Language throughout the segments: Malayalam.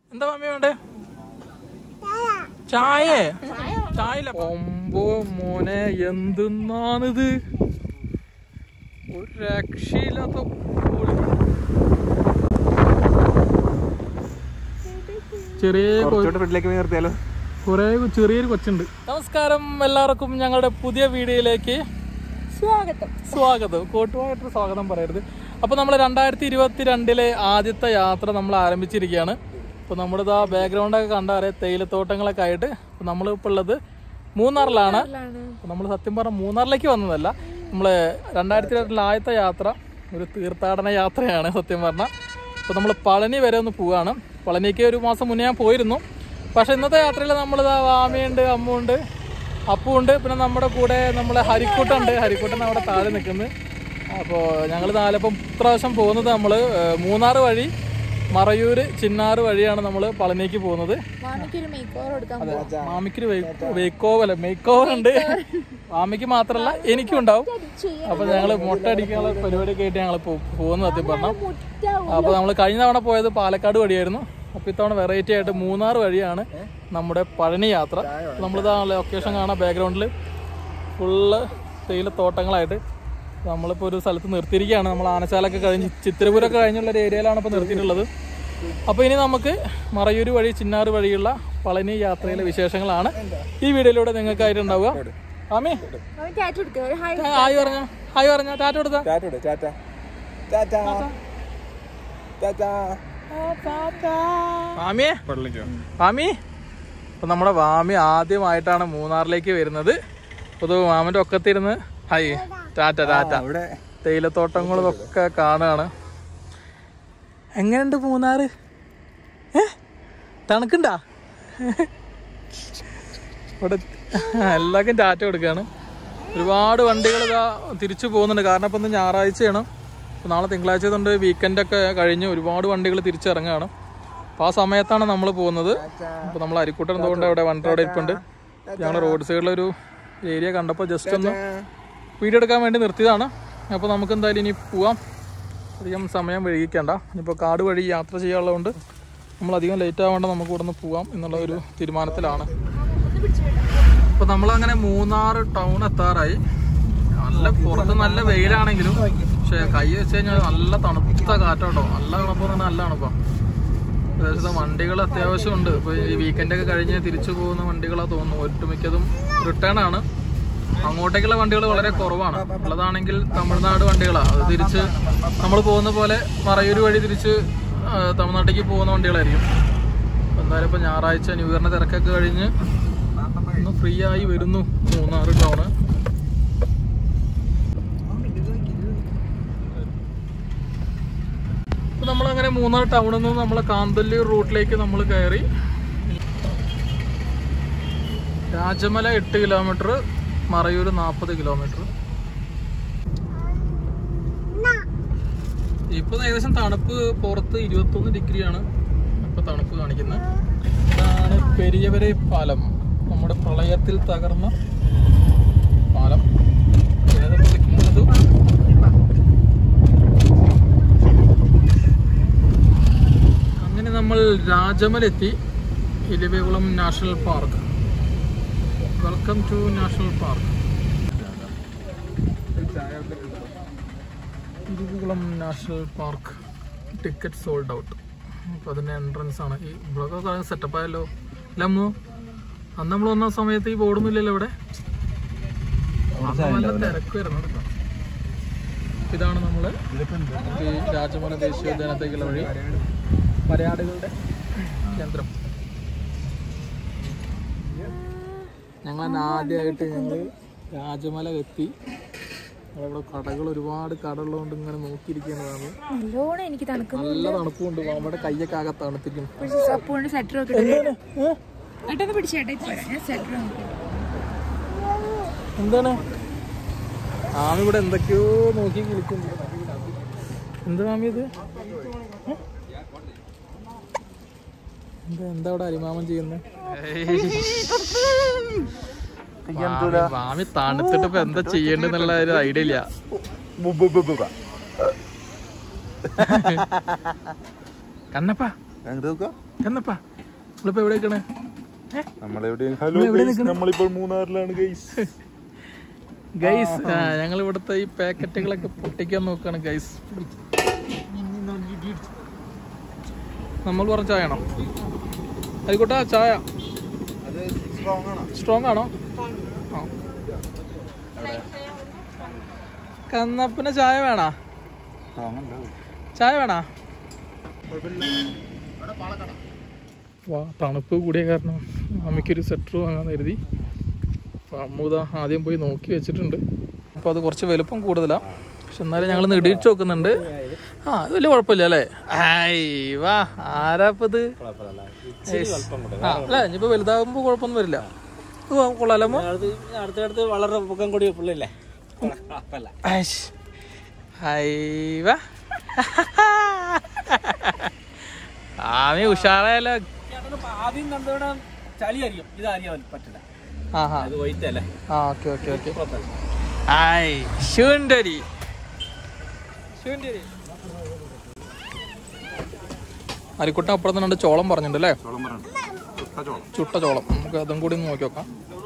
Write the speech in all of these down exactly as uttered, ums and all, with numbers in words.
എന്താ മമ്മി വേണ്ടേ? ചായ ചായ ഒമ്പോ മോനെ, എന്തെന്നാണിത്? ഒരു രക്ഷയില്ലാത്ത ചെറിയ കുറെ ചെറിയൊരു കൊച്ചുണ്ട്. നമസ്കാരം എല്ലാവർക്കും, ഞങ്ങളുടെ പുതിയ വീഡിയോയിലേക്ക് സ്വാഗതം. സ്വാഗതം കോട്ടുമായിട്ട് സ്വാഗതം പറയരുത്. അപ്പൊ നമ്മൾ രണ്ടായിരത്തി ഇരുപത്തി രണ്ടിലെ ആദ്യത്തെ യാത്ര നമ്മൾ ആരംഭിച്ചിരിക്കുകയാണ്. അപ്പൊ നമ്മുടെ ആ ബാക്ക്ഗ്രൗണ്ടൊക്കെ കണ്ടാറേ തേയിലത്തോട്ടങ്ങളൊക്കെ ആയിട്ട്. അപ്പൊ നമ്മളിപ്പോൾ ഉള്ളത് മൂന്നാറിലാണ്. നമ്മൾ സത്യം പറഞ്ഞ മൂന്നാറിലേക്ക് വന്നതല്ല, നമ്മള് രണ്ടായിരത്തി രണ്ടിലെ ആദ്യത്തെ യാത്ര ഒരു തീർത്ഥാടന യാത്രയാണ് സത്യം പറഞ്ഞാൽ. അപ്പൊ നമ്മൾ പളനി വരെ ഒന്ന് പോവാണ്. പളനിക്ക് ഒരു മാസം മുന്നേ ഞാൻ പോയിരുന്നു. പക്ഷെ ഇന്നത്തെ യാത്രയിൽ നമ്മളിതാ വാമയുണ്ട്, അമ്മുണ്ട്, അപ്പുണ്ട്, പിന്നെ നമ്മുടെ കൂടെ നമ്മളെ ഹരിക്കൂട്ടുണ്ട്. ഹരിക്കൂട്ടൻ അവിടെ താഴെ നിൽക്കുന്നത്. അപ്പോൾ ഞങ്ങൾ നാലപ്പം ഇപ്രാവശ്യം പോകുന്നത് നമ്മൾ മൂന്നാർ വഴി മറയൂര് ചിന്നാറ് വഴിയാണ് നമ്മൾ പളനിക്ക് പോകുന്നത്. മാമിക്കൊരു മേക്ക് ഓവർ അല്ല മേക്ക് ഓവർ ഉണ്ട്. മാമിക്ക് മാത്രമല്ല എനിക്കും ഉണ്ടാവും. അപ്പൊ ഞങ്ങള് മൊട്ട അടിക്കാനുള്ള പരിപാടിയൊക്കെ ആയിട്ട് ഞങ്ങൾ പോകുന്നത് സത്യം പറഞ്ഞാൽ. അപ്പൊ നമ്മൾ കഴിഞ്ഞ തവണ പോയത് പാലക്കാട് വഴിയായിരുന്നു. അപ്പൊ ഇത്തവണ വെറൈറ്റി ആയിട്ട് മൂന്നാർ വഴിയാണ് നമ്മുടെ പഴനി യാത്ര. നമ്മളിതാ ലൊക്കേഷൻ കാണാം, ബാക്ക്ഗ്രൗണ്ടിൽ ഫുള്ള് തേയിലത്തോട്ടങ്ങളായിട്ട്. നമ്മളിപ്പോൾ ഒരു സ്ഥലത്ത് നിർത്തിയിരിക്കുകയാണ്. നമ്മൾ ആനച്ചാലൊക്കെ കഴിഞ്ഞ് ചിത്രപൂരൊക്കെ കഴിഞ്ഞുള്ള ഒരു ഏരിയയിലാണ് ഇപ്പോൾ നിർത്തിയിട്ടുള്ളത്. അപ്പോൾ ഇനി നമുക്ക് മറയൂർ വഴി ചിന്നാറ് വഴിയുള്ള പളനി യാത്രയിലെ വിശേഷങ്ങളാണ് ഈ വീഡിയോയിലൂടെ നിങ്ങൾക്കായിട്ടുണ്ടാവുക. ആമി ഹായ് പറഞ്ഞ ഹായ് പറഞ്ഞ ടാറ്റ കൊടുത്ത വാമിയെ വാമി. അപ്പൊ നമ്മുടെ വാമി ആദ്യമായിട്ടാണ് മൂന്നാറിലേക്ക് വരുന്നത്. അപ്പോൾ മാമന്റെ ഒക്കത്തിരുന്ന് ഹായ് ടാറ്റ ടാറ്റ. തേയിലത്തോട്ടങ്ങളും ഒക്കെ കാണുകയാണ്. എങ്ങനെയുണ്ട് മൂന്നാറ്? ഏ തണുക്കുണ്ടാ? ഇവിടെ എല്ലാവർക്കും ടാറ്റ കൊടുക്കുകയാണ്. ഒരുപാട് വണ്ടികൾ ഇതാ തിരിച്ചു പോകുന്നുണ്ട്. കാരണം ഇപ്പം ഇന്ന് ഞായറാഴ്ചയാണ്. അപ്പോൾ നാളെ തിങ്കളാഴ്ച കൊണ്ട് വീക്കെൻഡൊക്കെ കഴിഞ്ഞ് ഒരുപാട് വണ്ടികൾ തിരിച്ചിറങ്ങുകയാണ്. അപ്പോൾ ആ സമയത്താണ് നമ്മൾ പോകുന്നത്. അപ്പോൾ നമ്മൾ അരിക്കൂട്ടം എന്തുകൊണ്ട് അവിടെ വണ്ടി റോഡ് ഇരിപ്പുണ്ട്. ഞങ്ങൾ റോഡ് സൈഡിലൊരു ഏരിയ കണ്ടപ്പോൾ ജസ്റ്റ് ഒന്ന് വീഡിയോ എടുക്കാൻ വേണ്ടി നിർത്തിയതാണ്. അപ്പോൾ നമുക്ക് എന്തായാലും ഇനി പോവാം. അധികം സമയം വൈകിക്കണ്ട. ഇനിയിപ്പോൾ കാട് വഴി യാത്ര ചെയ്യാനുള്ളതുകൊണ്ട് നമ്മളധികം ലേറ്റ് ആവേണ്ട, നമുക്ക് ഇവിടെ നിന്ന് പോവാം എന്നുള്ള ഒരു തീരുമാനത്തിലാണ്. അപ്പോൾ നമ്മളങ്ങനെ മൂന്നാർ ടൗൺ എത്താറായി. നല്ല പുറത്ത് നല്ല വെയിലാണെങ്കിലും പക്ഷെ കൈ വെച്ച് കഴിഞ്ഞാൽ നല്ല തണുത്ത കാറ്റോട്ടോ. നല്ല തണുപ്പ് പറഞ്ഞാൽ നല്ല തണുപ്പാണ്. അതായത് വണ്ടികൾ അത്യാവശ്യം ഉണ്ട്. ഇപ്പോൾ ഈ വീക്കെൻഡൊക്കെ കഴിഞ്ഞ് തിരിച്ചു പോകുന്ന വണ്ടികളാണ് തോന്നുന്നു. ഒട്ടുമിക്കതും റിട്ടേൺ ആണ്. അങ്ങോട്ടേക്കുള്ള വണ്ടികൾ വളരെ കുറവാണ്. ഉള്ളതാണെങ്കിൽ തമിഴ്നാട് വണ്ടികളാണ്. അത് തിരിച്ച് നമ്മൾ പോകുന്ന പോലെ മറയൂർ വഴി തിരിച്ച് തമിഴ്നാട്ടിലേക്ക് പോകുന്ന വണ്ടികളായിരിക്കും. എന്തായാലും ഇപ്പോൾ ഞായറാഴ്ച ന്യൂ ഇയറിൻ്റെ തിരക്കൊക്കെ കഴിഞ്ഞ് ഒന്ന് ഫ്രീ ആയി വരുന്നു മൂന്നാർ ടൗണ്. അപ്പോൾ നമ്മളങ്ങനെ മൂന്നാർ ടൗണിൽ നിന്ന് നമ്മളെ കാന്തല്ലൂർ റൂട്ടിലേക്ക് നമ്മൾ കയറി. രാജമല എട്ട് കിലോമീറ്റർ, മറയൂർ നാൽപ്പത് കിലോമീറ്റർ. ഇപ്പൊ ഏകദേശം തണുപ്പ് പുറത്ത് ഇരുപത്തൊന്ന് ഡിഗ്രിയാണ് ഇപ്പൊ തണുപ്പ് കാണിക്കുന്നത്. ഇതാണ് പെരിയവരെ പാലം, നമ്മുടെ പ്രളയത്തിൽ തകർന്ന പാലം. അങ്ങനെ നമ്മൾ രാജമല എത്തി. Eravikulam national park. Welcome to national park. Eravikulam national park ticket sold out. അപ്പോൾ അതിൻ്റെ എൻട്രൻസ് ആണ്. ഈ ബ്ലോഗൊക്കെ സെറ്റപ്പ് ആയല്ലോ അല്ലമ്മോ? അന്ന് നമ്മൾ വന്ന സമയത്ത് ഈ ബോർഡൊന്നും ഇല്ലല്ലോ ഇവിടെ. നല്ല തിരക്ക് വരുന്നത്. ഇതാണ് നമ്മൾ ഈ രാജമല ദേശീയോദ്യാനത്തേക്കുള്ള വഴി, വരയാടുകളുടെ കേന്ദ്രം. ഞങ്ങൾ ആദ്യമായിട്ട് ഞങ്ങൾ രാജമല എത്തി. അവിടെ കടകൾ ഒരുപാട് കടകളുണ്ട്. ഇങ്ങനെ നോക്കിയിരിക്കുന്നതാണ്. നല്ല തണുപ്പുണ്ട്. നമ്മുടെ കയ്യൊക്കെ ആകെ തണുപ്പിക്കും. എന്താണ് ആമി ഇവിടെ എന്തൊക്കെയോ നോക്കി വിളിക്കുന്നു. എന്താ മാമി ഇത്? എന്താ എന്താ അവിടെ അരിമാമൻ ചെയ്യുന്നത്? മാമി തണുത്തിട്ട് ഇപ്പൊ എന്താ ചെയ്യേണ്ടെന്നുള്ള ഒരു ഐഡിയ ഇല്ല. കണ്ണപ്പ എന്നപ്പാ നമ്മളിപ്പോ എവിടെയാണ്? നമ്മളിപ്പോൾ മൂന്നാറിലാണ് ഗൈസ്. ഗൈസ് ഞങ്ങൾ ഇവിടുത്തെ ഈ പാക്കറ്റുകളൊക്കെ പൊട്ടിക്കാൻ നോക്കാണ് ഗൈസ്. നമ്മൾ പറഞ്ഞ ചായ ആണോ ആയിക്കോട്ടെ? ചായ സ്ട്രോങ് ആണോ? ആ കന്നപ്പന് ചായ വേണോ? ചായ വേണോ? വാ തണുപ്പ് കൂടിയ കാരണം അമ്മയ്ക്കൊരു സ്വെറ്റർ വാങ്ങാൻ കരുതി. അപ്പോൾ അമ്മൂത ആദ്യം പോയി നോക്കി വെച്ചിട്ടുണ്ട്. അപ്പോൾ അത് കുറച്ച് വലുപ്പം കൂടുതലാണ്, പക്ഷെ എന്നാലും ഞങ്ങൾ നെടിയിച്ച് നോക്കുന്നുണ്ട്. ആ അത് വലിയ കുഴപ്പമില്ല അല്ലേ? ആയി വാ ആരാപ്പത്? ആ അല്ല ഇനിയിപ്പോൾ വലുതാകുമ്പോൾ കുഴപ്പമൊന്നും വരില്ല. കൊള്ളാലോ അടുത്തടുത്ത് വളരെ പൊക്കം കൂടി പിള്ളല്ലേ. ആമി ഉഷാറായാലോ. ആദ്യം കണ്ടോടെ ചളിയായിരിക്കും, ഇത് അറിയാൻ പറ്റില്ല. അരിക്കുട്ട അപ്പുറം തന്നെ ചോളം പറഞ്ഞിട്ടുണ്ട് അല്ലേ? ചുട്ട ചോളം. നമുക്ക് അതും കൂടി ഒന്ന് നോക്കി നോക്കാം.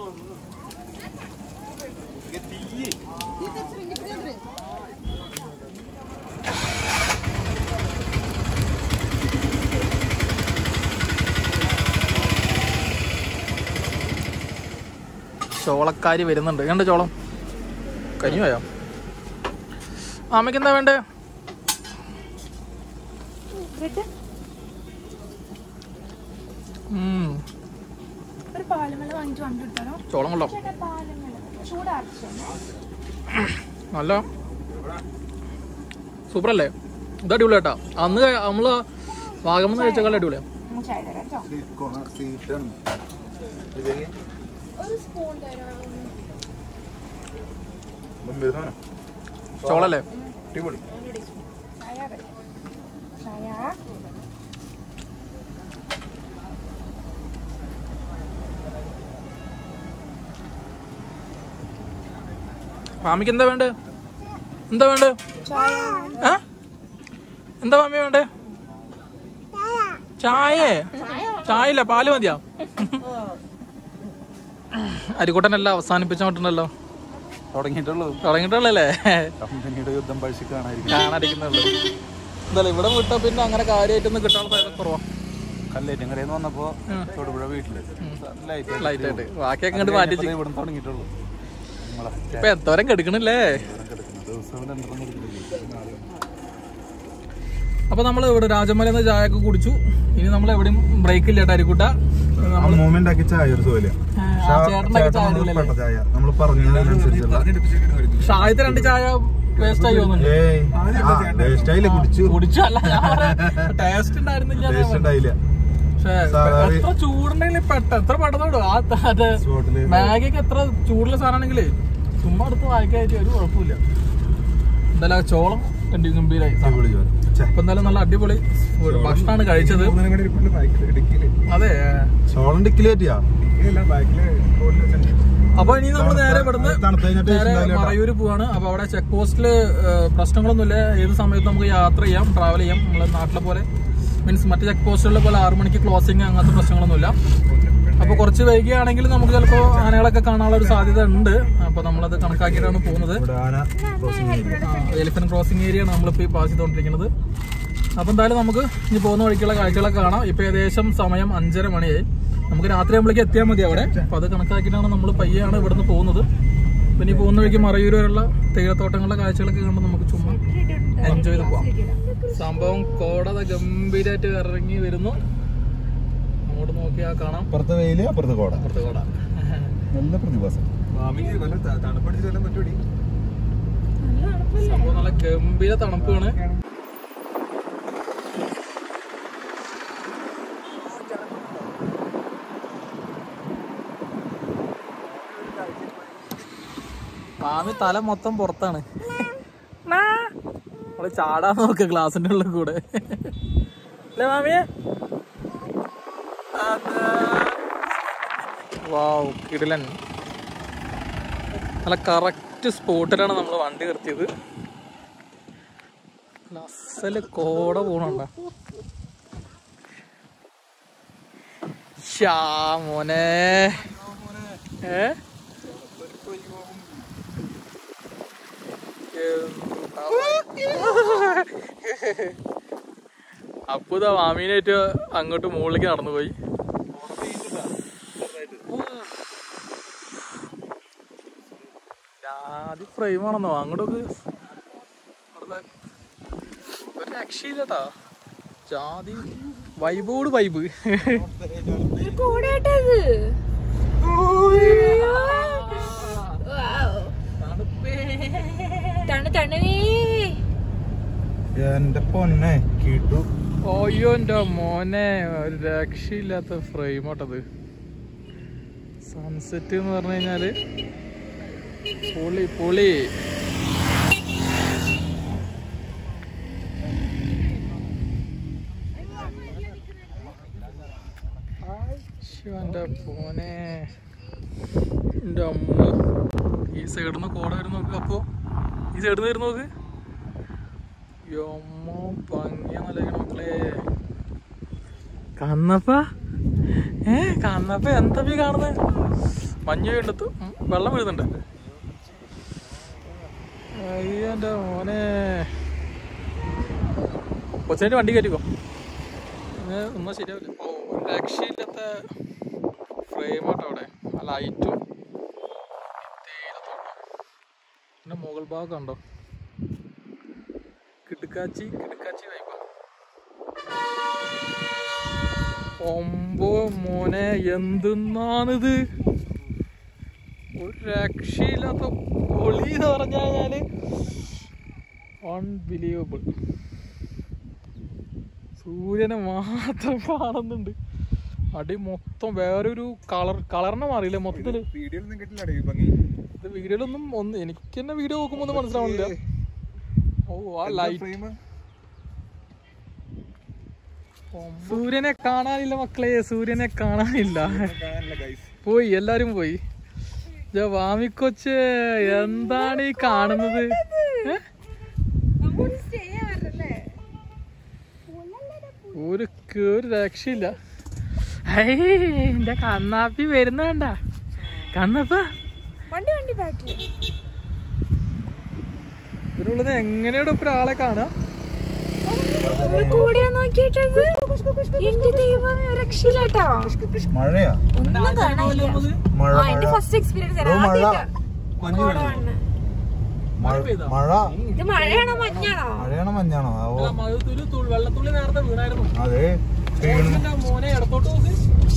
ചോളക്കാരി വരുന്നുണ്ട്. കണ്ട ചോളം കരിഞ്ഞു പോയോ? അമ്മയ്ക്ക് എന്താ വേണ്ടേ? ചോളം കൊള്ളാം, നല്ല സൂപ്പറല്ലേ? ഇത് അടിപൊളിയാട്ടാ. അന്ന് നമ്മള് വാഗമന്ന് കഴിച്ചേക്കാൾ അടിപൊളിയാ. ചോളല്ലേ? മാമിക്ക് എന്താ വേണ്ടേ? എന്താ വേണ്ടേ? എന്താ മാമി വേണ്ടേ? ചായ? ചായ ഇല്ല, പാല് മതിയാ. അരിക്കൂട്ടനെല്ലാം അവസാനിപ്പിച്ചോട്ടുണ്ടല്ലോ. തുടങ്ങിയിട്ടുള്ളല്ലേ? കാണാതിരിക്കുന്നുള്ളൂ. എന്തായാലും ഇവിടെ വിട്ടാ പിന്നെ അങ്ങനെ കാര്യമായിട്ടൊന്നും കിട്ടാനുള്ള സാധ്യത കുറവാ. കല്ലേറ്റങ്കരന്ന് വന്നപ്പോ തൊടുപുഴ വീട്ടില് ലൈറ്റ് ആയിട്ട് ബാക്കിയൊക്കെ ഇങ്ങോട്ട് മാറ്റി തുടങ്ങിയിട്ടുള്ളൂ. ഇപ്പൊ എന്തോരം കെടുക്കണില്ലേ? അപ്പൊ നമ്മള് ഇവിടെ രാജമല ചായ ഒക്കെ കുടിച്ചു. ഇനി നമ്മൾ എവിടെയും ബ്രേക്ക് ഇല്ല. അരിക്കൂട്ട ആദ്യത്തെ രണ്ട് ചായ വേസ്റ്റ് ആയി തോന്നുന്നുണ്ട്. ടേസ്റ്റ് ഉണ്ടായിരുന്നില്ല. പക്ഷെ എത്ര ചൂടുണ്ടെങ്കിൽ പെട്ട എത്ര പെട്ടെന്നോടും ആ മാഗിക്ക് എത്ര ചൂടുള്ള സാധനമാണെങ്കിലേ ചുമ്മാ എടുത്ത് വായിക്കായിട്ട് ഒരു കുഴപ്പമില്ല. എന്തായാലും ചോളം ഗംഭീരായി. ഇപ്പൊ എന്തായാലും നല്ല അടിപൊളി ഭക്ഷണമാണ് കഴിച്ചത്. അതെ അപ്പൊ ഇനി നമ്മൾ നേരെ ഇവിടുന്ന് നേരെ മറയൂര് പോവാണ്. അപ്പൊ അവിടെ ചെക്ക് പോസ്റ്റില് പ്രശ്നങ്ങളൊന്നുമില്ല. ഏത് സമയത്ത് നമുക്ക് യാത്ര ചെയ്യാം, ട്രാവൽ ചെയ്യാം. നമ്മളെ നാട്ടിലെ പോലെ മീൻസ് മറ്റു ചെക്ക് പോസ്റ്റുകളിലെ പോലെ ആറു മണിക്ക് ക്ലോസിങ് അങ്ങനത്തെ പ്രശ്നങ്ങളൊന്നുമില്ല. അപ്പൊ കുറച്ച് വൈകിയാണെങ്കിൽ നമുക്ക് ചിലപ്പോ ആനകളൊക്കെ കാണാനുള്ള ഒരു സാധ്യത ഉണ്ട്. അപ്പൊ നമ്മളത് കണക്കാക്കിയിട്ടാണ് പോകുന്നത്. എലിഫന്റ് ക്രോസിംഗ് ഏരിയ ആണ് നമ്മളിപ്പോ ഈ പാസ് ചെയ്തോണ്ടിരിക്കുന്നത്. അപ്പൊ എന്തായാലും നമുക്ക് ഇനി പോകുന്ന വഴിക്കുള്ള കാഴ്ചകളൊക്കെ കാണാം. ഇപ്പൊ ഏകദേശം സമയം അഞ്ചര മണിയായി. നമുക്ക് രാത്രി ആകുമ്പോഴേക്ക് എത്തിയാൽ മതി അവിടെ. അപ്പൊ അത് കണക്കാക്കിയിട്ടാണ് നമ്മൾ പയ്യാണ് ഇവിടുന്ന് പോകുന്നത്. പിന്നെ ഈ പോകുന്ന വഴിക്ക് മറയൂർ വരെയുള്ള തേയിലത്തോട്ടങ്ങളുടെ കാഴ്ചകളൊക്കെ കണ്ട് നമുക്ക് ചുമ്മാ എൻജോയ് ചെയ്ത് പോവാം. സംഭവം കോട ഗംഭീരമായിട്ട് ഇറങ്ങി വരുന്നു. അങ്ങോട്ട് നോക്കിയാൽ കാണാം. അപ്പുറത്തെ വെയില് അപ്പുറത്തെ കോട. അപ്പുറത്തെ കോട നല്ല പ്രതിഭാസം. സംഭവം നല്ല ഗംഭീര തണുപ്പാണ്. മാമി തല മൊത്തം പുറത്താണ്. നമ്മള് ചാടാൻ നോക്ക ഗ്ലാസിന്റെ ഉള്ളിൽ കൂടെ അല്ലേ മാമിയെ? വാവ് കിടിലൻ. നല്ല കറക്റ്റ് സ്പോട്ടിലാണ് നമ്മൾ വണ്ടി നിർത്തിയത്. അസല് കോട പോണണ്ട. ഷാ മോനെ ഏ അപ്പുതാ മാമീനായിട്ട് അങ്ങോട്ട് മുകളിലേക്ക് നടന്നു പോയി. ജാതി ഫ്രെയിമാണെന്നോ അങ്ങോട്ടൊക്കെ ഒരു രക്ഷയില്ലട്ടാ. ജാതി വൈബോട് വൈബ്. എന്റെ പൊന്നെ കിട്ടു. ഓയ്യോ എന്റെ മോനെ ഒരു രക്ഷയില്ലാത്ത ഫ്രെയിമോട്ടത്. സൺസെറ്റ് എന്ന് പറഞ്ഞു കഴിഞ്ഞാല് പൊളി പൊളി. എന്റെ പോനെ എന്റെ അമ്മ. ഈ സൈഡിൽ നിന്ന് കോട വരും നോക്ക്. അപ്പോ ഈ സൈഡിൽ നിന്ന് വരും നോക്ക്. അമ്മ ഭംഗിയ നല്ലതാണ് മക്കളെ. കന്നപ്പ ഏ കന്നപ്പ എന്താ കാണുന്നത്? മഞ്ഞ് വീണ്ടെത്തു വെള്ളം വീഴുന്നുണ്ട്. അയ്യോ എന്റെ മോനെ. കൊച്ചേൻ്റെ വണ്ടി കയറ്റിക്കോ. ഒന്നും ശരിയാവില്ല. ഓ രക്ഷയില്ലാത്ത ഫ്രെയിമാട്ടോ അവിടെ. ആ ലൈറ്റും പിന്നെ മുകൾ ഭാഗം കണ്ടോ? കിടുക്കാച്ചി കിടുക്കാച്ചി വൈബാ. ഒമ്പോ മോനെ എന്തെന്നാണിത്? ഒരു രക്ഷയില്ലാത്ത പൊളി എന്ന് പറഞ്ഞു കഴിഞ്ഞാല് അൺബിലീവബിൾ. സൂര്യനെ മാത്രം കാണുന്നുണ്ട്. അടി മൊത്തം വേറൊരു കളർ കളറിനെ മാറിയില്ലേ മൊത്തത്തില്. ഇത് വീഡിയോയിലൊന്നും ഒന്ന് എനിക്ക് തന്നെ വീഡിയോ നോക്കുമ്പോ ഒന്നും മനസ്സിലാവുന്നില്ല. ഓ ആ ലൈറ്റ്. സൂര്യനെ കാണാനില്ല മക്കളെ, സൂര്യനെ കാണാനില്ല. പോയി എല്ലാരും പോയി. വാമിക്കൊച്ച് എന്താണ് ഈ കാണുന്നത്? ഒരു ഒരു രക്ഷയില്ല. എന്റെ കണ്ണാപ്പി വരുന്ന വേണ്ട. കണ്ണപ്പ ഇതിനുള്ളത് എങ്ങനെയാണ് ഇപ്പൊ ഒരാളെ കാണാ? മഴയാ മഴ മഴയാണോ മഞ്ഞാണോ മഞ്ഞാണോ വെള്ളത്തുള്ളി നേരത്തെ വീണായിരുന്നു. അതെ മോനെ ഇടത്തോട്ട് നോക്ക്.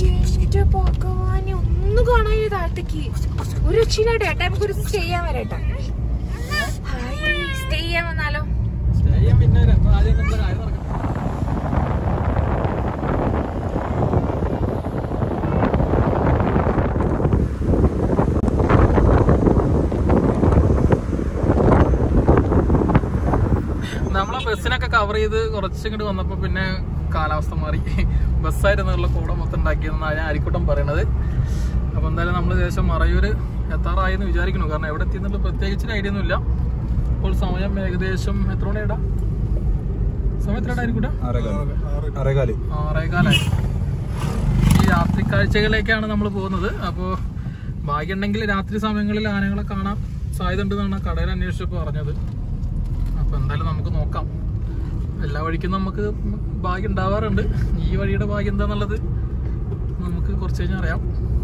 ഒന്നും കാണാൻ താഴത്തേക്ക് ഒരു രക്ഷയിലാട്ടെ. ഏട്ടാ നമുക്ക് ഒരു സ്റ്റേ ചെയ്യാൻ വരട്ടെ. സ്റ്റേ ചെയ്യാൻ വന്നാലോ? സ്റ്റേ ചെയ്യാൻ പിന്നെ ആദ്യം നമ്മുടെ കാര്യം നടക്കാം. നമ്മളെ ബസ്സിനൊക്കെ കവർ ചെയ്ത് കുറച്ചിങ്ങോട്ട് വന്നപ്പോ പിന്നെ കാലാവസ്ഥ മാറി. ബസ്സായിരുന്നുള്ള കൂടെ മൊത്തം ഉണ്ടാക്കിയെന്നാണ് ഞാൻ അരിക്കൂട്ടം പറയണത്. അപ്പൊ എന്തായാലും നമ്മൾ ഏകദേശം മറയൂര് എത്താറായി എന്ന് വിചാരിക്കുന്നു. കാരണം എവിടെ എത്തിയെന്നുള്ള പ്രത്യേകിച്ച് ഐഡിയ ഒന്നും ഇല്ല. ഇപ്പോൾ സമയം ഏകദേശം എത്ര മണിയാ? സമയം എത്ര ആയിരിക്കൂട്ട? ആറേകാലായി. ഈ രാത്രി കാഴ്ചകളിലേക്കാണ് നമ്മൾ പോകുന്നത്. അപ്പോൾ ഭാഗ്യമുണ്ടെങ്കിൽ രാത്രി സമയങ്ങളിൽ ആനകളെ കാണാൻ സാധ്യത ഉണ്ടെന്നാണ് കടയിൽ അന്വേഷിച്ചപ്പോൾ പറഞ്ഞത്. അപ്പോൾ എന്തായാലും നമുക്ക് നോക്കാം. എല്ലാ വഴിക്കും നമുക്ക് ഭാഗ്യം ഉണ്ടാവാറുണ്ട്. ഈ വഴിയുടെ ഭാഗ്യം എന്താന്നുള്ളത് നമുക്ക് കുറച്ച് കഴിഞ്ഞാൽ അറിയാം.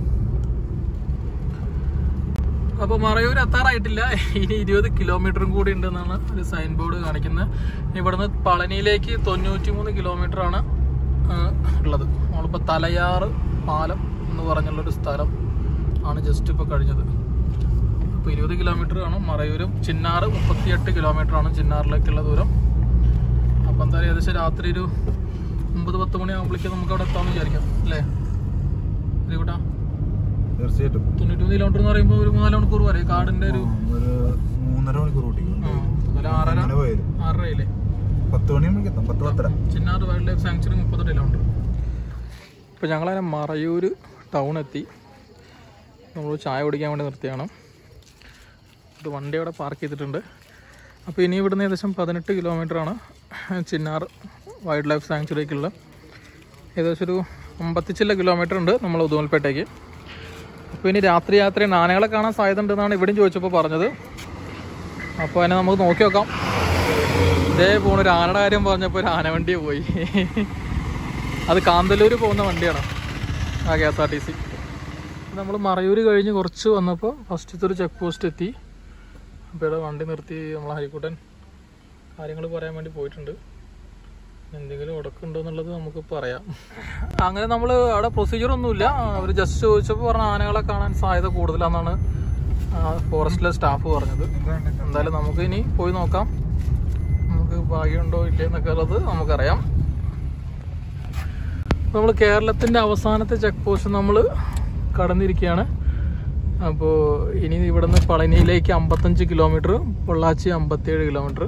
അപ്പോൾ മറയൂർ എത്താറായിട്ടില്ല. ഇനി ഇരുപത് കിലോമീറ്ററും കൂടി ഉണ്ടെന്നാണ് ഒരു സൈൻ ബോർഡ് കാണിക്കുന്നത്. ഇവിടുന്ന് പളനിയിലേക്ക് തൊണ്ണൂറ്റി മൂന്ന് കിലോമീറ്റർ ആണ് ഉള്ളത്. നമ്മളിപ്പോൾ തലയാറ് പാലം എന്ന് പറഞ്ഞുള്ളൊരു സ്ഥലം ആണ് ജസ്റ്റ് ഇപ്പോൾ കഴിഞ്ഞത്. അപ്പോൾ ഇരുപത് കിലോമീറ്റർ ആണ്. മറയൂരും ചിന്നാറ് മുപ്പത്തിയെട്ട് കിലോമീറ്റർ ആണ് ചിന്നാറിലേക്കുള്ള ദൂരം. അപ്പോൾ എന്തായാലും ഏകദേശം രാത്രി ഒരു ഒമ്പത് പത്ത് മണി ആകുമ്പോഴേക്കും നമുക്ക് അവിടെ എത്താമെന്ന് വിചാരിക്കാം അല്ലേ? കൂട്ടാ തീർച്ചയായിട്ടും. തൊണ്ണൂറ്റി മൂന്ന് കിലോമീറ്റർ എന്ന് പറയുമ്പോൾ ഒരു മൂന്നാല് മണിക്കൂർ വരെ കാടിന്റെ ഒരു മൂന്നര മണിക്കൂർ ആറരയില്ലേ? പത്ത് മണി പത്ത് പത്തര. ചിന്നാർ വൈൽഡ് ലൈഫ് സാങ്ച്വറി മുപ്പത്തെട്ട് കിലോമീറ്റർ. ഇപ്പോൾ ഞങ്ങളതിനെ മറയൂർ ടൗൺ എത്തി. നമ്മൾ ചായ കുടിക്കാൻ വേണ്ടി നിർത്തിയാണ്. ഇത് വണ്ടി അവിടെ പാർക്ക് ചെയ്തിട്ടുണ്ട്. അപ്പോൾ ഇനി ഇവിടുന്ന് ഏകദേശം പതിനെട്ട് കിലോമീറ്ററാണ് ചിന്നാർ വൈൽഡ് ലൈഫ് സാങ്ച്വറിക്കുള്ള. ഏകദേശം ഒരു അമ്പത്തിച്ചില്ല കിലോമീറ്റർ ഉണ്ട് നമ്മൾ ഉദുമൽപേട്ടയ്ക്ക്. അപ്പോൾ ഇനി രാത്രി യാത്ര ആനകളെ കാണാൻ സാധ്യത ഉണ്ടെന്നാണ് ഇവിടെയും ചോദിച്ചപ്പോൾ പറഞ്ഞത്. അപ്പോൾ അതിനെ നമുക്ക് നോക്കി നോക്കാം. ഇതേ പോണ ഒരു ആനയുടെ കാര്യം പറഞ്ഞപ്പോൾ ഒരു ആന വണ്ടി പോയി. അത് കാന്തല്ലൂർ പോകുന്ന വണ്ടിയാണ് ആ K S R T C. നമ്മൾ മറയൂർ കഴിഞ്ഞ് കുറച്ച് വന്നപ്പോൾ ഫസ്റ്റത്തെ ഒരു ചെക്ക് പോസ്റ്റ് എത്തി. അപ്പോൾ ഇവിടെ വണ്ടി നിർത്തി നമ്മൾ ഹരിക്കുട്ടൻ കാര്യങ്ങൾ പറയാൻ വേണ്ടി പോയിട്ടുണ്ട്. എന്തെങ്കിലും ഉടക്കുണ്ടോ എന്നുള്ളത് നമുക്ക് പറയാം. അങ്ങനെ നമ്മൾ അവിടെ പ്രൊസീജിയർ ഒന്നുമില്ല. അവർ ജസ്റ്റ് ചോദിച്ചപ്പോൾ പറഞ്ഞ ആനകളെ കാണാൻ സാധ്യത കൂടുതലാണെന്നാണ് ഫോറസ്റ്റിലെ സ്റ്റാഫ് പറഞ്ഞത്. എന്തായാലും നമുക്ക് ഇനി പോയി നോക്കാം, നമുക്ക് ഭാഗ്യമുണ്ടോ ഇല്ലേ എന്നൊക്കെ ഉള്ളത് നമുക്കറിയാം. നമ്മൾ കേരളത്തിൻ്റെ അവസാനത്തെ ചെക്ക് പോസ്റ്റ് നമ്മൾ കടന്നിരിക്കുകയാണ്. അപ്പോൾ ഇനി ഇവിടെ നിന്ന് പളനിയിലേക്ക് അമ്പത്തഞ്ച് കിലോമീറ്റർ, പൊള്ളാച്ചി അമ്പത്തിയേഴ് കിലോമീറ്റർ.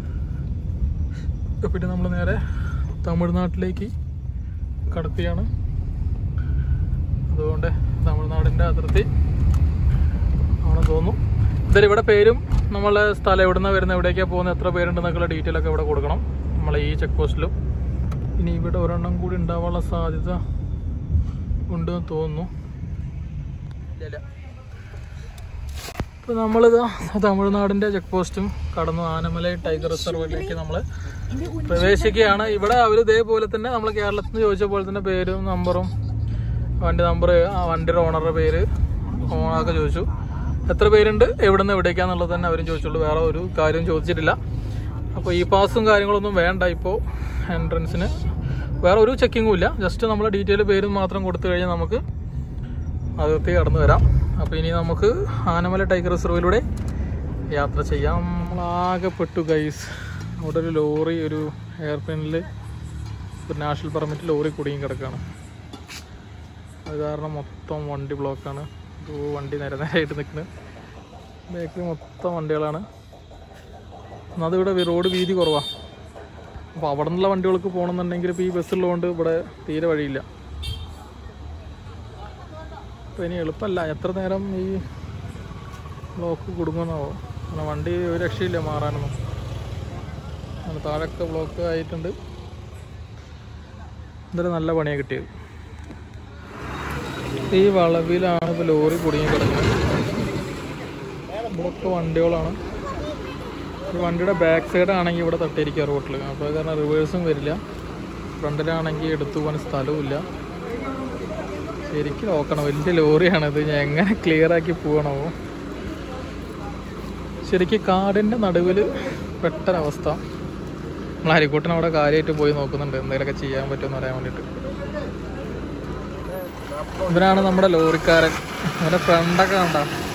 പിന്നെ നമ്മൾ നേരെ തമിഴ്നാട്ടിലേക്ക് കടക്കുകയാണ്. അതുകൊണ്ട് തമിഴ്നാടിൻ്റെ അതിർത്തി ആണെന്ന് തോന്നുന്നു. എന്തായാലും ഇവിടെ പേരും നമ്മളെ സ്ഥലം എവിടെ നിന്നാണ് വരുന്നത്, എവിടേക്കാണ് പോകുന്നത്, എത്ര പേരുണ്ടെന്നൊക്കെയുള്ള ഡീറ്റെയിൽ ഒക്കെ ഇവിടെ കൊടുക്കണം നമ്മളെ ഈ ചെക്ക് പോസ്റ്റിലും. ഇനി ഇവിടെ ഒരെണ്ണം കൂടി ഉണ്ടാവാനുള്ള സാധ്യത ഉണ്ടെന്ന് തോന്നുന്നു. ഇല്ല, ഇപ്പോൾ നമ്മളിതാ തമിഴ്നാടിൻ്റെ ചെക്ക് പോസ്റ്റും കടന്നു ആനമലൈ ടൈഗർ റിസർവിലേക്ക് നമ്മൾ പ്രവേശിക്കുകയാണ്. ഇവിടെ അവർ ഇതേപോലെ തന്നെ നമ്മൾ കേരളത്തിൽ നിന്ന് ചോദിച്ച പോലെ തന്നെ പേരും നമ്പറും വണ്ടി നമ്പർ, ആ വണ്ടിയുടെ ഓണറുടെ പേര് ഓണൊക്കെ ചോദിച്ചു. എത്ര പേരുണ്ട്, എവിടെ നിന്ന് എവിടേക്കാന്നുള്ളത് തന്നെ അവരും ചോദിച്ചുള്ളൂ. വേറെ ഒരു കാര്യം ചോദിച്ചിട്ടില്ല. അപ്പോൾ ഈ പാസും കാര്യങ്ങളൊന്നും വേണ്ട ഇപ്പോൾ എൻട്രൻസിന്. വേറെ ഒരു ചെക്കിങ്ങും ഇല്ല. ജസ്റ്റ് നമ്മൾ ഡീറ്റെയിൽ പേരും മാത്രം കൊടുത്തു കഴിഞ്ഞാൽ നമുക്ക് അതിർത്തി കടന്നു വരാം. അപ്പോൾ ഇനി നമുക്ക് ആനമല ടൈഗർ റിസർവിലൂടെ യാത്ര ചെയ്യാം. നമ്മളാകെ പെട്ടു ഗൈസ്. അവിടെ ഒരു ലോറി, ഒരു എയർപ്ലെയിനിൽ ഒരു നാഷണൽ പെർമിറ്റ് ലോറി കുടുങ്ങി കിടക്കുകയാണ്. അത് കാരണം മൊത്തം വണ്ടി ബ്ലോക്കാണ്. വണ്ടി നേരെ നേരായിട്ട് നിൽക്കുന്നത്. ബാക്കിൽ മൊത്തം വണ്ടികളാണ്. എന്നാൽ ഇവിടെ റോഡ് വീതി കുറവാണ്. അപ്പോൾ അവിടെ നിന്നുള്ള വണ്ടികൾക്ക് പോകണമെന്നുണ്ടെങ്കിൽ ഇപ്പോൾ ഈ ബസ്സുള്ളതുകൊണ്ട് ഇവിടെ തീരെ വഴിയില്ല. അപ്പോൾ ഇനി എളുപ്പമല്ല. എത്ര നേരം ഈ ബ്ലോക്ക് കുടുങ്ങുന്നാവോ? കാരണം വണ്ടി ഒരു രക്ഷയില്ല മാറാനൊന്നും. അങ്ങനെ താഴൊക്കെ ബ്ലോക്ക് ആയിട്ടുണ്ട്. എന്തായാലും നല്ല പണിയാണ് കിട്ടിയത്. ഈ വളവിലാണ് ഇപ്പോൾ ലോറി കുടുങ്ങി കിടക്കുന്നത്. ഇവിടെയൊക്കെ വണ്ടികളാണ്. ഈ വണ്ടിയുടെ ബാക്ക് സൈഡ് ആണെങ്കിൽ ഇവിടെ തട്ടിയിരിക്കുക റോട്ടിൽ. അപ്പോൾ കാരണം റിവേഴ്സും വരില്ല. ഫ്രണ്ടിലാണെങ്കിൽ എടുത്തു പോകാൻ സ്ഥലവുമില്ല. ശരിക്കും നോക്കണം, വലിയ ലോറിയാണിത്. ഞാൻ എങ്ങനെ ക്ലിയർ ആക്കി പോകണമോ? ശരിക്കും കാടിൻ്റെ നടുവിൽ പെട്ടൊരവസ്ഥ. നമ്മൾ ഹരിക്കൂട്ടൻ അവിടെ കാര്യമായിട്ട് പോയി നോക്കുന്നുണ്ട് എന്തെങ്കിലുമൊക്കെ ചെയ്യാൻ പറ്റുമെന്ന് പറയാൻ വേണ്ടിയിട്ട്. ഇവരാണ് നമ്മുടെ ലോറിക്കാരൻ. അവരുടെ ഫ്രണ്ടൊക്കെ കണ്ട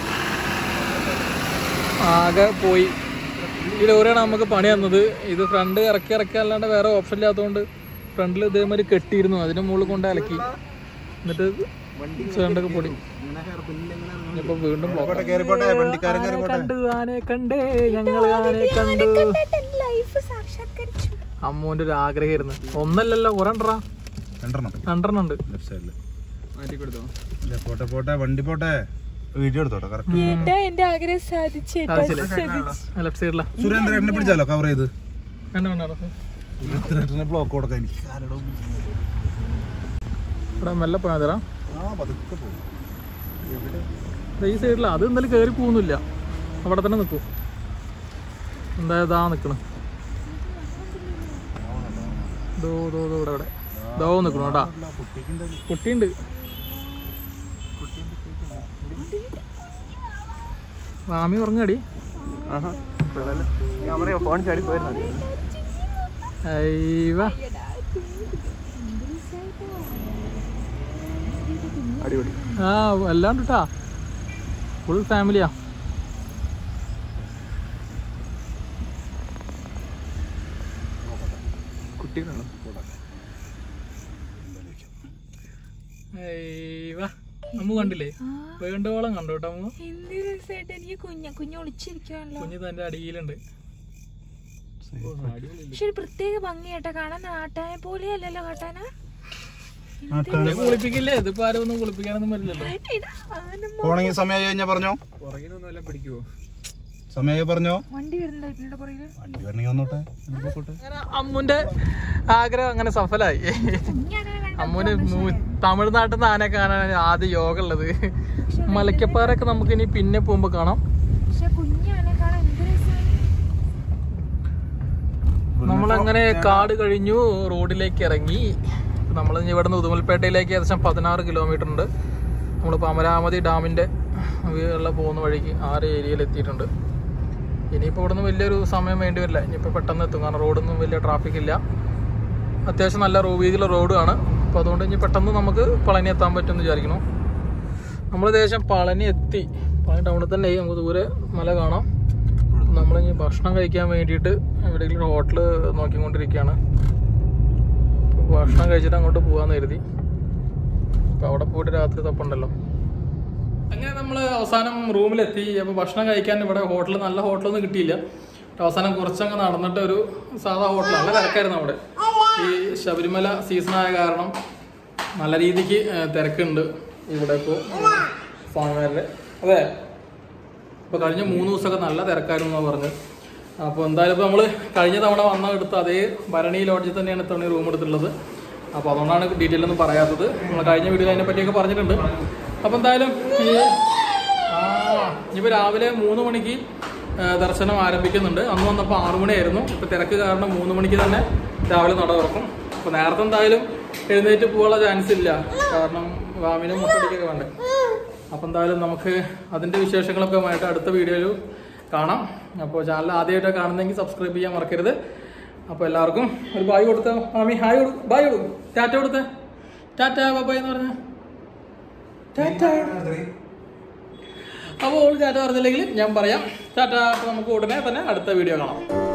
ആകെ പോയി. ഈ ലോറിയാണ് നമുക്ക് പണി തന്നത്. ഇത് ഫ്രണ്ട് ഇറക്കി ഇറക്കി അല്ലാണ്ട് വേറെ ഓപ്ഷൻ ഇല്ലാത്തതുകൊണ്ട് ഫ്രണ്ടിൽ ഇതേമാതിരി കെട്ടിയിരുന്നു. അതിന് മുകളിൽ കൊണ്ട് ഇളക്കി എന്നിട്ട് ഫ്രണ്ടൊക്കെ പൊടി. ഇപ്പൊ വീണ്ടും കണ്ടു ആനയെ കണ്ടേ, ഞങ്ങൾ ആനയെ കണ്ടു. അമ്മൂന്റെ ഒരു ആഗ്രഹമായിരുന്നു. ഒന്നല്ലല്ലോ, ഒരെണ്ണ രണ്ടെണ്ണം ഉണ്ട്. വണ്ടി പോട്ടെ, വീഡിയോ എടുത്തോട്ടെ. ലെഫ്റ്റ് സൈഡിലാ സുരേന്ദ്രനെ പിടിച്ചാലോ കവർ ചെയ്ത് ബ്ലോക്ക് കൊടുക്കാൻ. ഇവിടെ മെല്ലെ പോയാൽ തരാം. ഈ സൈഡിലാ. അത് എന്തായാലും കയറി പോകുന്നില്ല, അവിടെ തന്നെ നിൽക്കും. എന്തായാലും ഇതാ നിൽക്കണം. ദോ ദോ ദോ ഇവിടെ ഇവിടെ ദോ നിൽക്കണം കേട്ടാ. കുട്ടിയുണ്ട്. മാമി ഉറങ്ങടി. ആ അല്ലാണ്ട് കേട്ടാ, ഫുൾ ഫാമിലിയാ. കുട്ടികളാണ്. അമ്മ കണ്ടില്ലേ? വേണ്ടോളം കണ്ടു കേട്ടോ അമ്മ. കുഞ്ഞ് തന്റെ അടിയിലുണ്ട്. പ്രത്യേക ഭംഗിയായിട്ടാ കാണാൻ. നാട്ടാനെ പോലെ അല്ലല്ലോ കാട്ടാന. കുളിപ്പിക്കില്ലേ? ഇതിപ്പോ ആരും ഒന്നും കുളിപ്പിക്കാനൊന്നും പറ്റില്ലല്ലോ. പോണെങ്കിൽ സമയം കഴിഞ്ഞാ പറഞ്ഞോ. പിടിക്കുവോ? സമയം പറഞ്ഞോ. വണ്ടി വരുന്നുണ്ടോ പുറകില്? വണ്ടി വരണമെങ്കിൽ വന്നോട്ടെ. അമ്മുന്റെ ആഗ്രഹം അങ്ങനെ സഫലായി. അമ്മുന് തമിഴ്നാട്ടിൽ നിന്ന് ആനയെ കാണാനാണ് ആദ്യം യോഗ ഉള്ളത്. മലക്കപ്പാറൊക്കെ നമുക്ക് ഇനി പിന്നെ പോകുമ്പോ കാണാം. നമ്മളങ്ങനെ കാട് കഴിഞ്ഞു റോഡിലേക്ക് ഇറങ്ങി. നമ്മൾ ഇവിടെ നിന്ന് ഉദുമൽപേട്ടയിലേക്ക് ഏകദേശം പതിനാറ് കിലോമീറ്റർ ഉണ്ട്. നമ്മളിപ്പോൾ അമരാവതി ഡാമിൻ്റെ ഉള്ള പോകുന്ന വഴിക്ക് ആറ് ഏരിയയിൽ എത്തിയിട്ടുണ്ട്. ഇനിയിപ്പോൾ ഇവിടെ നിന്ന് വലിയൊരു സമയം വേണ്ടി വരില്ല. ഇനിയിപ്പോൾ പെട്ടെന്ന് എത്തും, കാരണം റോഡൊന്നും വലിയ ട്രാഫിക് ഇല്ല. അത്യാവശ്യം നല്ല വീതിയിലുള്ള റോഡാണ്. അപ്പോൾ അതുകൊണ്ട് ഇനി പെട്ടെന്ന് നമുക്ക് പളനി എത്താൻ പറ്റുമെന്ന് വിചാരിക്കണം. നമ്മൾ ഏകദേശം പളനി എത്തി. പളനി ടൗണിൽ തന്നെ നമുക്ക് ദൂരെ മല കാണാം. നമ്മളിനി ഭക്ഷണം കഴിക്കാൻ വേണ്ടിയിട്ട് എവിടെയെങ്കിലും ഒരു ഹോട്ടൽ നോക്കിക്കൊണ്ടിരിക്കുകയാണ്. ഭക്ഷണം കഴിച്ചിട്ട് അങ്ങോട്ട് പോകാമെന്ന് കരുതി. അപ്പോൾ അവിടെ പോയിട്ട് രാത്രി തപ്പുണ്ടല്ലോ. അങ്ങനെ നമ്മൾ അവസാനം റൂമിലെത്തി. അപ്പോൾ ഭക്ഷണം കഴിക്കാൻ ഇവിടെ ഹോട്ടൽ നല്ല ഹോട്ടലൊന്നും കിട്ടിയില്ല. അവസാനം കുറച്ചങ്ങ് നടന്നിട്ട് ഒരു സാധാ ഹോട്ടൽ, നല്ല തിരക്കായിരുന്നു അവിടെ. ഈ ശബരിമല സീസണായ കാരണം നല്ല രീതിക്ക് തിരക്കുണ്ട് ഇവിടെ. ഇപ്പോൾ സ്വാമിമാരുടെ അതെ ഇപ്പോൾ കഴിഞ്ഞ മൂന്ന് ദിവസമൊക്കെ നല്ല തിരക്കായിരുന്നു എന്നാണ് പറഞ്ഞത്. അപ്പോൾ എന്തായാലും ഇപ്പോൾ നമ്മൾ കഴിഞ്ഞ തവണ വന്ന എടുത്ത് അതേ ഭരണി ലോഡ്ജിൽ തന്നെയാണ് ഇത്തവണ റൂം എടുത്തിട്ടുള്ളത്. അപ്പോൾ അതുകൊണ്ടാണ് ഡീറ്റെയിൽ ഒന്നും പറയാത്തത്. നമ്മൾ കഴിഞ്ഞ വീഡിയോ അതിനെ പറ്റിയൊക്കെ പറഞ്ഞിട്ടുണ്ട്. അപ്പോൾ എന്തായാലും ഈ ആ ഇനിയിപ്പോൾ രാവിലെ മൂന്ന് മണിക്ക് ദർശനം ആരംഭിക്കുന്നുണ്ട്. അന്ന് വന്നപ്പോൾ ആറു മണിയായിരുന്നു. ഇപ്പോൾ തിരക്ക് കാരണം മൂന്ന് മണിക്ക് തന്നെ രാവിലെ നട തുറക്കും. അപ്പോൾ നേരത്തെ എന്തായാലും എഴുന്നേറ്റ് പോകാനുള്ള ചാൻസ് ഇല്ല, കാരണം വാമിനും മുട്ടടിക്കൊക്കെ വേണ്ടേ. അപ്പോൾ എന്തായാലും നമുക്ക് അതിൻ്റെ വിശേഷങ്ങളൊക്കെ ആയിട്ട് അടുത്ത വീഡിയോയിൽ കാണാം. അപ്പോൾ ചാനൽ ആദ്യമായിട്ടാണ് കാണുന്നതെങ്കിൽ സബ്സ്ക്രൈബ് ചെയ്യാൻ മറക്കരുത്. അപ്പോൾ എല്ലാവർക്കും ഒരു ബായ് കൊടുത്ത മാമി, ഹായ് കൊടു, ബായ് കൊടുക്കും, ടാറ്റ കൊടുത്തേ, ടാറ്റ ബായ് എന്ന് പറഞ്ഞ ടാറ്റ. അപ്പോൾ ടാറ്റ പറഞ്ഞില്ലെങ്കിൽ ഞാൻ പറയാം ടാറ്റ. അപ്പോൾ നമുക്ക് ഉടനെ തന്നെ അടുത്ത വീഡിയോ കാണാം.